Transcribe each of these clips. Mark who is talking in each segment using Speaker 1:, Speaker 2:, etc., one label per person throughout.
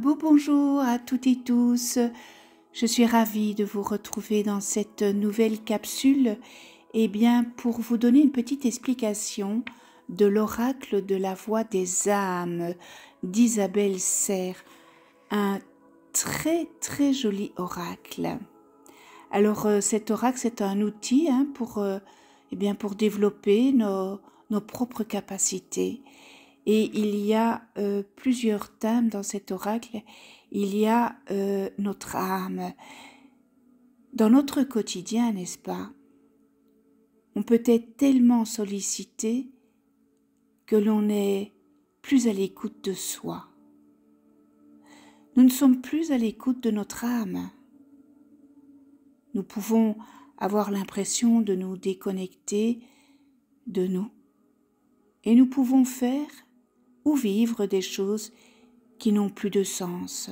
Speaker 1: beau bonjour à toutes et tous. Je suis ravie de vous retrouver dans cette nouvelle capsule, pour vous donner une petite explication de l'oracle de la voix des âmes d'Isabelle Serres. Un très joli oracle. Alors cet oracle, c'est un outil pour développer nos propres capacités. Et il y a plusieurs thèmes dans cet oracle. Il y a notre âme. Dans notre quotidien, n'est-ce pas? On peut être tellement sollicité que l'on n'est plus à l'écoute de soi. Nous ne sommes plus à l'écoute de notre âme. Nous pouvons avoir l'impression de nous déconnecter de nous. Et nous pouvons faire ou vivre des choses qui n'ont plus de sens.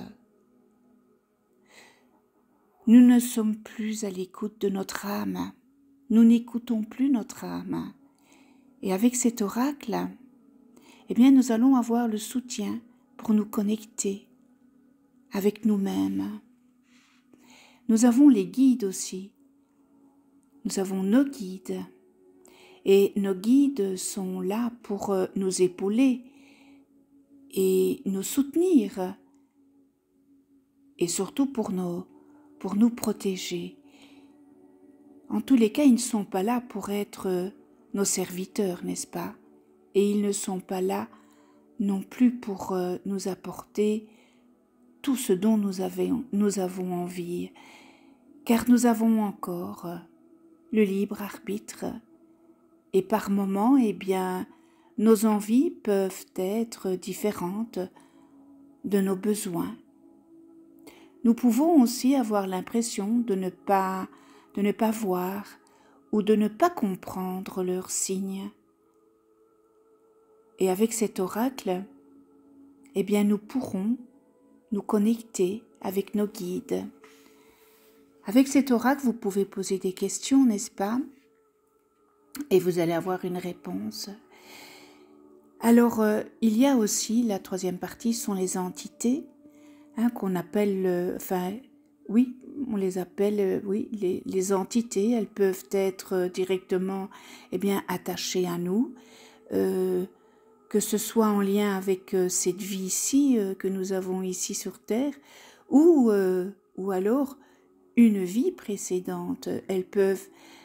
Speaker 1: Nous ne sommes plus à l'écoute de notre âme. Nous n'écoutons plus notre âme. Et avec cet oracle, nous allons avoir le soutien pour nous connecter avec nous-mêmes. Nous avons les guides aussi. Nous avons nos guides. Et nos guides sont là pour nous épauler et nous soutenir. Et surtout pour nous protéger. En tous les cas, ils ne sont pas là pour être nos serviteurs, n'est-ce pas? Et ils ne sont pas là non plus pour nous apporter tout ce dont nous avons envie, car nous avons encore le libre arbitre. Et par moments, nos envies peuvent être différentes de nos besoins. Nous pouvons aussi avoir l'impression de ne pas voir ou de ne pas comprendre leurs signes. Et avec cet oracle, nous pourrons nous connecter avec nos guides. Avec cet oracle, vous pouvez poser des questions, n'est-ce pas? Et vous allez avoir une réponse. Alors, il y a aussi, la troisième partie, sont les entités, qu'on appelle, on les appelle, les entités. Elles peuvent être directement, attachées à nous, que ce soit en lien avec cette vie-ci que nous avons ici sur Terre, ou alors une vie précédente. Elles peuvent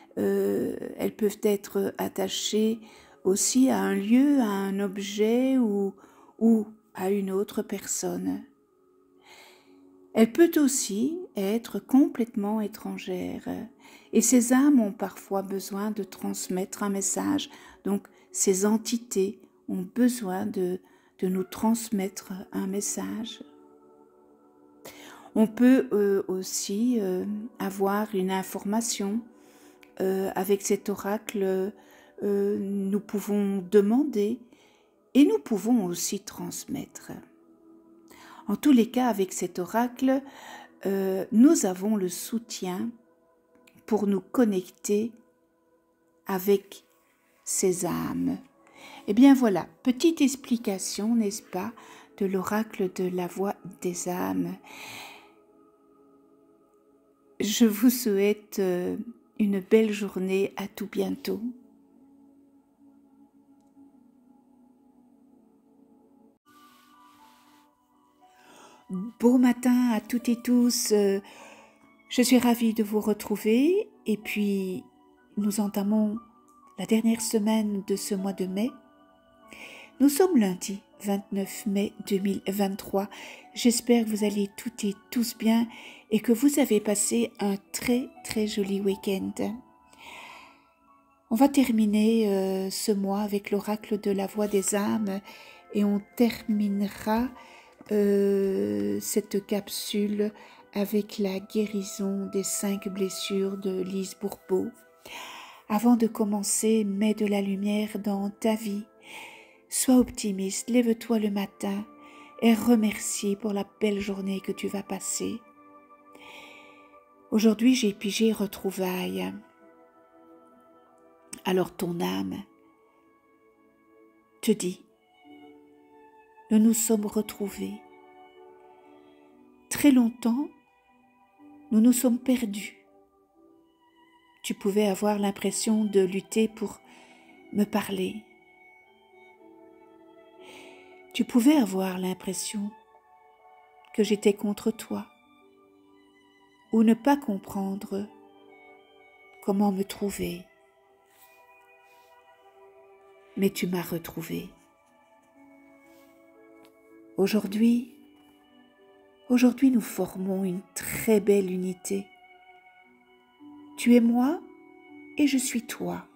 Speaker 1: être attachées aussi à un lieu, à un objet ou à une autre personne. Elle peut aussi être complètement étrangère et ces âmes ont parfois besoin de transmettre un message. Donc ces entités ont besoin de nous transmettre un message. On peut aussi avoir une information. Avec cet oracle, nous pouvons demander et nous pouvons aussi transmettre. En tous les cas, avec cet oracle, nous avons le soutien pour nous connecter avec ces âmes. Voilà, petite explication, n'est-ce pas, de l'oracle de la voix des âmes. Je vous souhaite une belle journée, à tout bientôt. Beau matin à toutes et tous, je suis ravie de vous retrouver et puis nous entamons la dernière semaine de ce mois de mai. Nous sommes lundi 29 mai 2023, j'espère que vous allez toutes et tous bien et que vous avez passé un très joli week-end. On va terminer ce mois avec l'oracle de la voix des âmes et on terminera cette capsule avec la guérison des 5 blessures de Lise Bourbeau. Avant de commencer, mets de la lumière dans ta vie. Sois optimiste, lève-toi le matin et remercie pour la belle journée que tu vas passer. Aujourd'hui, j'ai pigé retrouvailles. Alors ton âme te dit, nous nous sommes retrouvés. très longtemps, nous nous sommes perdus. Tu pouvais avoir l'impression de lutter pour me parler. Tu pouvais avoir l'impression que j'étais contre toi, ou ne pas comprendre comment me trouver. Mais tu m'as retrouvé. Aujourd'hui, nous formons une très belle unité. Tu es moi et je suis toi.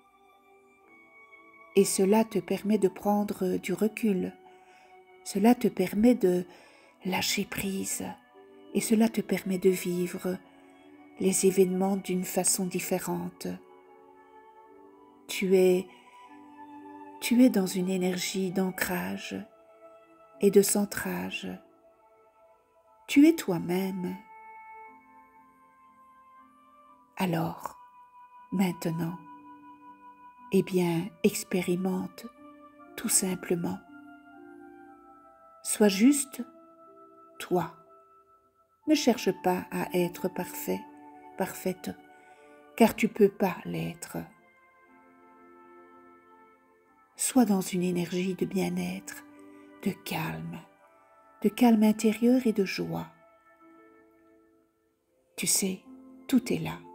Speaker 1: Et cela te permet de prendre du recul. Cela te permet de lâcher prise. Et cela te permet de vivre les événements d'une façon différente. Tu es dans une énergie d'ancrage et de centrage. Tu es toi-même. Alors, maintenant, eh bien, expérimente tout simplement. Sois juste toi. Ne cherche pas à être parfait, parfaite, car tu ne peux pas l'être. Sois dans une énergie de bien-être, de calme intérieur et de joie. Tu sais, tout est là.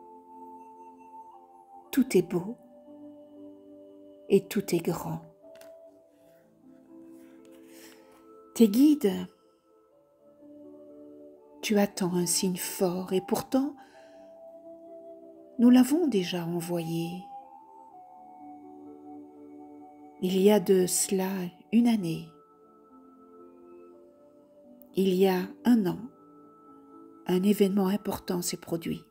Speaker 1: Tout est beau et tout est grand. Tes guides, tu attends un signe fort et pourtant, nous l'avons déjà envoyé. Il y a de cela une année. Il y a un an, un événement important s'est produit.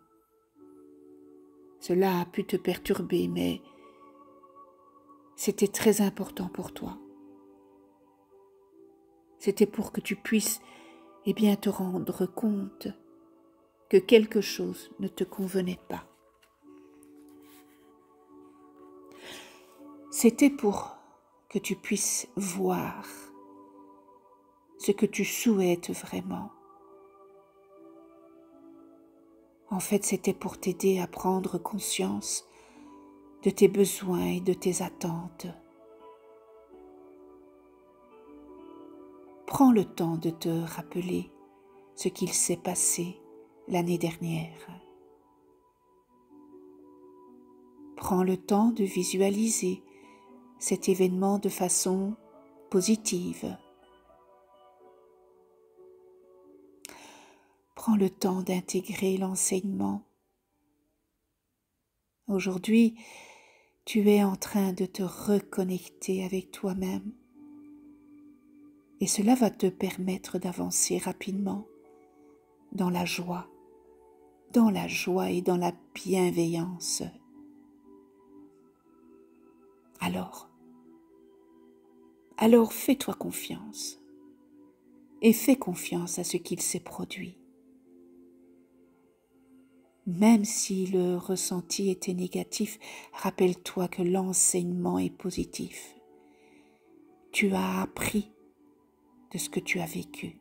Speaker 1: Cela a pu te perturber, mais c'était très important pour toi. C'était pour que tu puisses bien te rendre compte que quelque chose ne te convenait pas. C'était pour que tu puisses voir ce que tu souhaites vraiment. En fait, c'était pour t'aider à prendre conscience de tes besoins et de tes attentes. Prends le temps de te rappeler ce qu'il s'est passé l'année dernière. Prends le temps de visualiser cet événement de façon positive. Prends le temps d'intégrer l'enseignement. Aujourd'hui, tu es en train de te reconnecter avec toi-même et cela va te permettre d'avancer rapidement dans la joie et dans la bienveillance. Alors fais-toi confiance et fais confiance à ce qu'il s'est produit. Même si le ressenti était négatif, rappelle-toi que l'enseignement est positif. Tu as appris de ce que tu as vécu.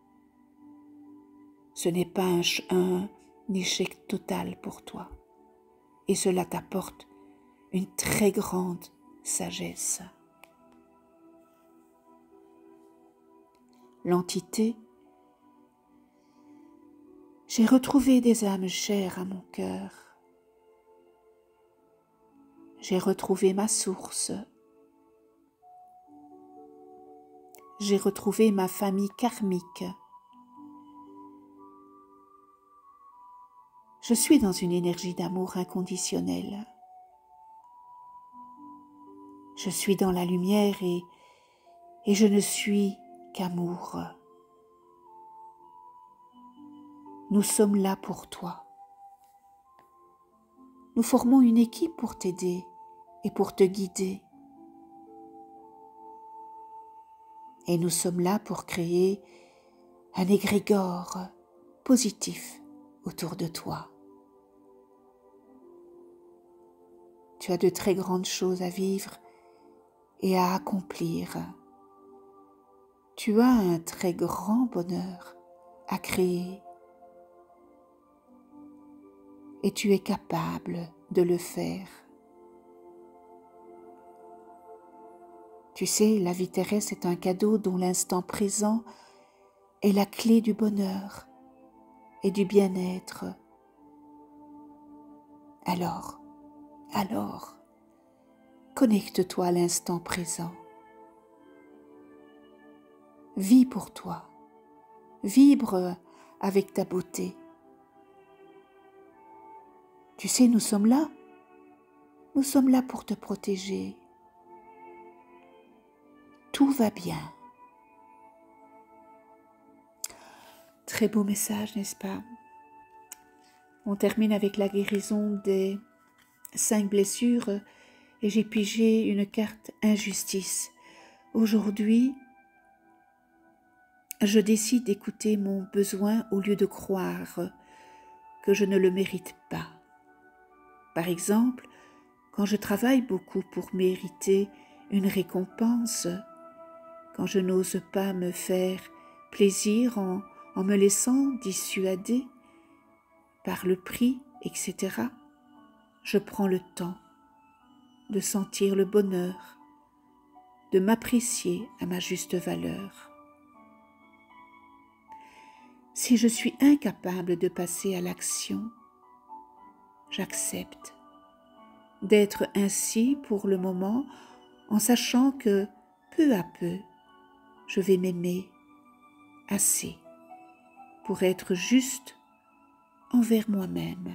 Speaker 1: Ce n'est pas un échec total pour toi. Et cela t'apporte une très grande sagesse. L'entité, j'ai retrouvé des âmes chères à mon cœur. J'ai retrouvé ma source. J'ai retrouvé ma famille karmique. Je suis dans une énergie d'amour inconditionnel. Je suis dans la lumière et je ne suis qu'amour. Nous sommes là pour toi. Nous formons une équipe pour t'aider et pour te guider. Et nous sommes là pour créer un égrégore positif autour de toi. Tu as de très grandes choses à vivre et à accomplir. Tu as un très grand bonheur à créer. Et tu es capable de le faire. Tu sais, la vie terrestre est un cadeau dont l'instant présent est la clé du bonheur et du bien-être. Alors, connecte-toi à l'instant présent. Vis pour toi. Vibre avec ta beauté. Tu sais, nous sommes là. Nous sommes là pour te protéger. Tout va bien. Très beau message, n'est-ce pas? On termine avec la guérison des 5 blessures et j'ai pigé une carte injustice. Aujourd'hui, je décide d'écouter mon besoin au lieu de croire que je ne le mérite pas. Par exemple, quand je travaille beaucoup pour mériter une récompense, quand je n'ose pas me faire plaisir en me laissant dissuader par le prix, etc., je prends le temps de sentir le bonheur, de m'apprécier à ma juste valeur. Si je suis incapable de passer à l'action, j'accepte d'être ainsi pour le moment en sachant que peu à peu, je vais m'aimer assez pour être juste envers moi-même.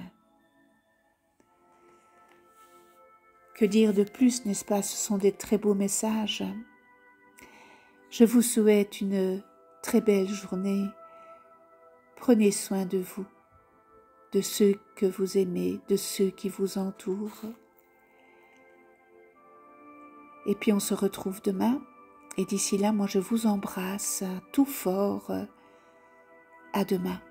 Speaker 1: Que dire de plus, n'est-ce pas? Ce sont des très beaux messages. Je vous souhaite une très belle journée. Prenez soin de vous, de ceux que vous aimez, de ceux qui vous entourent. Et puis on se retrouve demain. Et d'ici là, moi je vous embrasse tout fort. À demain.